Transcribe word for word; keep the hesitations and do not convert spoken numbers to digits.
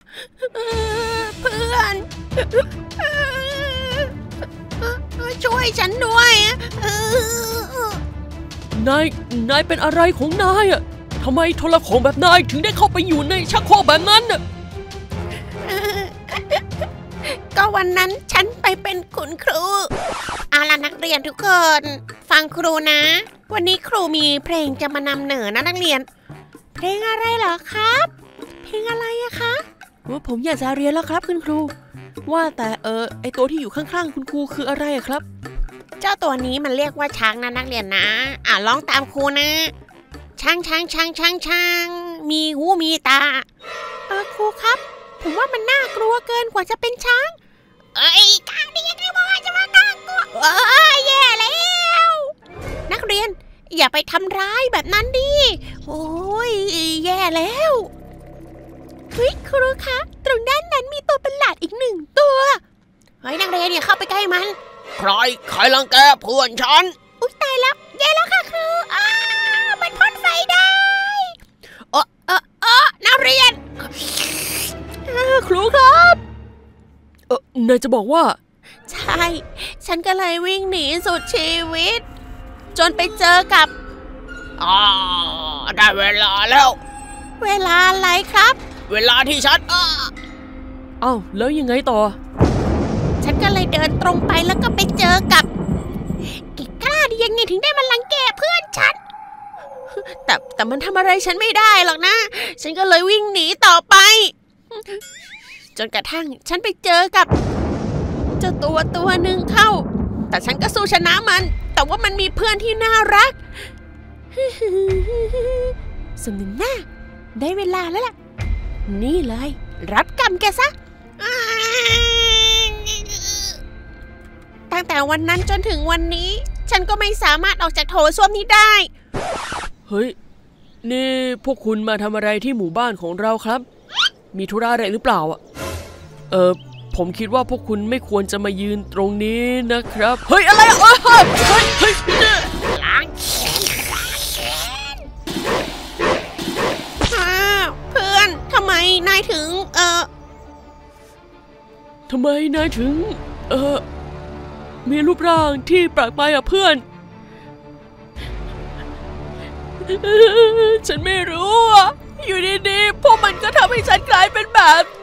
เพื่อนช่วยฉันด้วยนายนายเป็นอะไรของนายอะทำไมโทรโข่งแบบนายถึงได้เข้าไปอยู่ในชักโครกแบบนั้นน่ะก็วันนั้นฉันไปเป็นคุณครูเอาล่ะนักเรียนทุกคนฟังครูนะวันนี้ครูมีเพลงจะมานำเหนอนะนักเรียนเพลงอะไรเหรอครับเพลงอะไรอะคะว่าผมอยากจะเรียนแล้วครับคุณครูว่าแต่เออไอตัวที่อยู่ข้างๆคุณครูคืออะไรอะครับเจ้าตัวนี้มันเรียกว่าช้างนะนักเรียนนะอ่ะร้องตามครูนะช้างช้างช้างช้างช้างมีหูมีตาเออครูครับผมว่ามันน่ากลัวเกินกว่าจะเป็นช้างเอ้ยกางนี่ยังไงบอกว่าจะมาน่ากลัวเอ้ยแย่แล้วนักเรียนอย่าไปทำร้ายแบบนั้นดิโอ้ยแย่แล้วเฮ้ยครูคะตรงด้านนั้นมีตัวประหลาดอีกหนึ่งตัวเฮ้ยนักเรียนอย่าเข้าไปใกล้มันใครใครรังแกเพื่อนฉันอุ๊ยตายแล้วแย่แล้วค่ะครูอ้ามันพ่นไฟได้เออเออเออนักเรียนครูครับเออนายจะบอกว่าใช่ฉันก็เลยวิ่งหนีสุดชีวิตจนไปเจอกับอ๋อได้เวลาแล้วเวลาอะไรครับเวลาที่ฉันเออเอ้าแล้วยังไงต่อฉันก็เลยเดินตรงไปแล้วก็ไปเจอกับแกกล้าดียังไงถึงได้มารังแกเพื่อนฉันแต่แต่มันทำอะไรฉันไม่ได้หรอกนะฉันก็เลยวิ่งหนีต่อไปจนกระทั่งฉันไปเจอกับเจ้าตัวตัวหนึ่งเข้าแต่ฉันก็สู้ชนะมันแต่ว่ามันมีเพื่อนที่น่ารักสมน้ำหน้าได้เวลาแล้วล่ะนี่เลยรับกรรมแกซะตั้งแต่วันนั้นจนถึงวันนี้ฉันก็ไม่สามารถออกจากโถส้วมนี้ได้เฮ้ยนี่พวกคุณมาทำอะไรที่หมู่บ้านของเราครับมีธุระอะไรหรือเปล่าอ่ะเออผมคิดว่าพวกคุณไม่ควรจะมายืนตรงนี้นะครับเฮ้ยอะไรอ่ะเฮ้ยเฮ้ยเฮ้ยล้างแขนล้างแขนเพื่อนทำไมนายถึงเออทำไมนายถึงเออมีรูปร่างที่แปลกไปอ่ะเพื่อนฉันไม่รู้อ่ะอยู่ดีๆพวกมันก็ทำให้ฉันกลายเป็นแบบ